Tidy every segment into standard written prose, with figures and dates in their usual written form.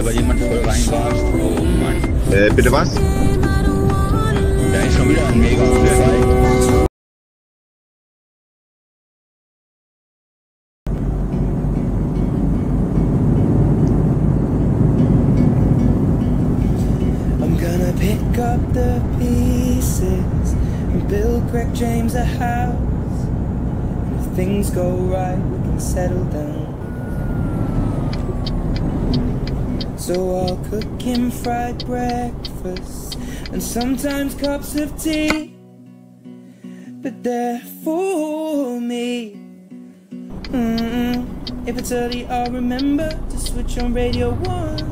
weil jemand voll reingerast. Oh Mann. Bitte was? Da ist schon wieder ein mega Unfall. Pick up the pieces and build Greg James a house. And if things go right, we can settle down. So I'll cook him fried breakfast and sometimes cups of tea, but they're for me. If it's early, I'll remember to switch on Radio 1.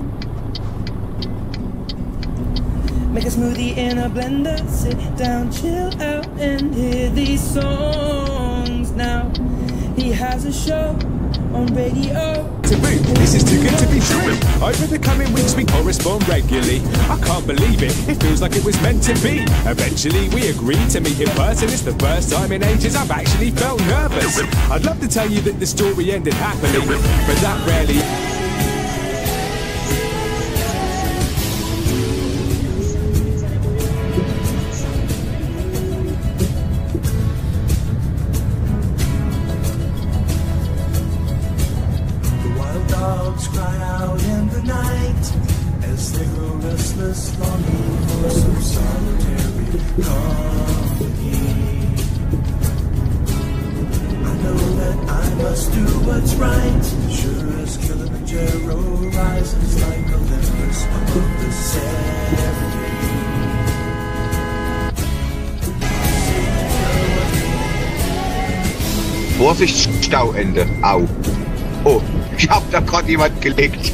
Make a smoothie in a blender, sit down, chill out and hear these songs. Now he has a show on radio. Taboo, this is too good to be true. Over the coming weeks we correspond regularly. I can't believe it, it feels like it was meant to be. Eventually we agreed to meet in person. It's the first time in ages I've actually felt nervous. I'd love to tell you that the story ended happily, but that rarely. Cry out in the night as they grow restless, longing for some solitary company. I know that I must do what's right, sure as Kilimanjaro rises like Olympus above the Serengeti. Vorsicht, Stauende. Au. Oh, ich hab da gerade jemand gelegt.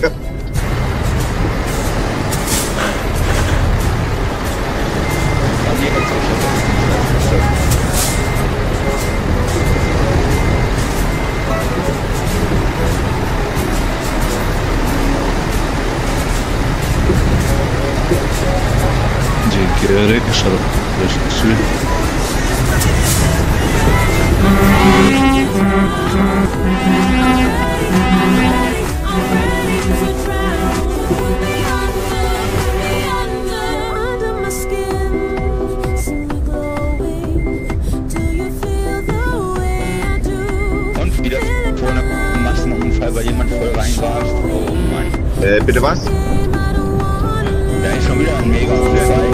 Gerek şarap suyu. Und wieder vorne ein Massenunfall, weil jemand voll reingerast. Oh Mann. Bitte was? Da ist schon wieder ein mega Unfall.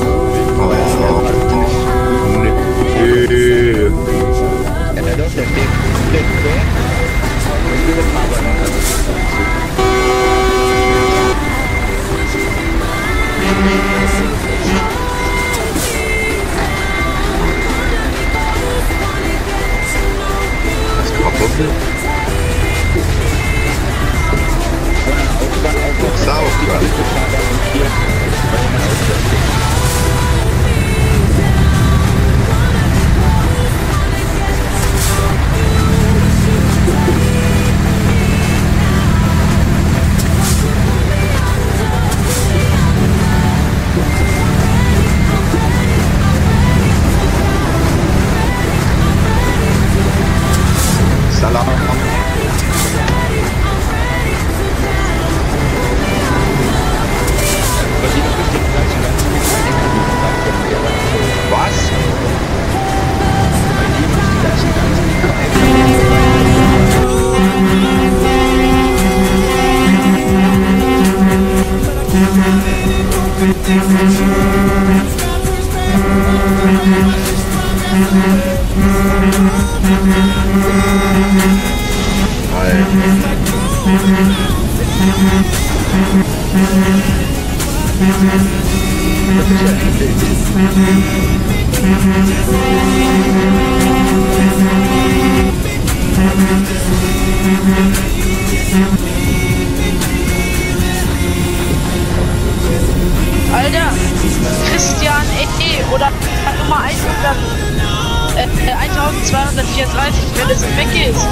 Ja, der doch, der steht komplett quer. Und wir sind aber noch. Das Kartoffel? Von einer Autobahn auf noch Sau, die ja. Autofahrer und hier, weil jemand ausfällt. Salam. Was? Alter, Christian oder Nummer 1234, wenn es weg ist.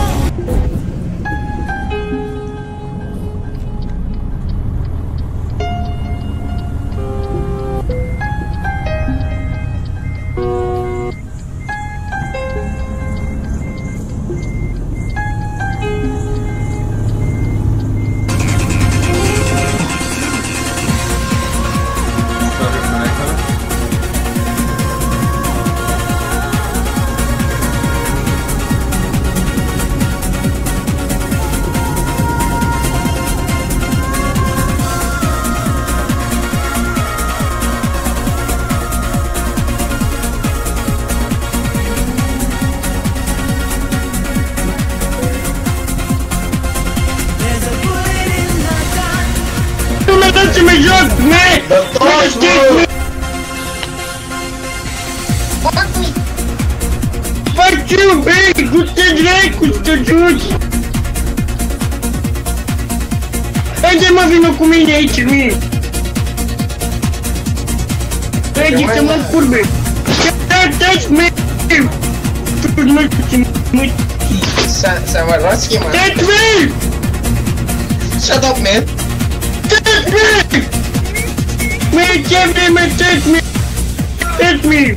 să mă joc, man! Fuck you, man! Cu-te dracu, să joci! Haide mă, vină cu mine aici, mie! Haide să mă curbe! Dați, man! Samarowski, man. That's me! Shut up, man. That's me! Man, that's me! That's me!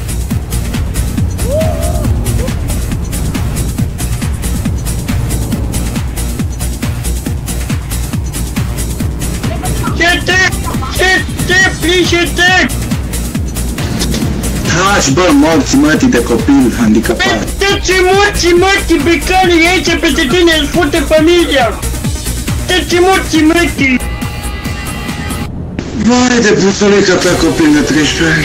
Shut up! Taci, bă, morți, mătii de copil handicapat. Taci, morți, becare aici peste tine, îți fute familia! Taci, morți! Vai de pufulică pe copil de 13 ani.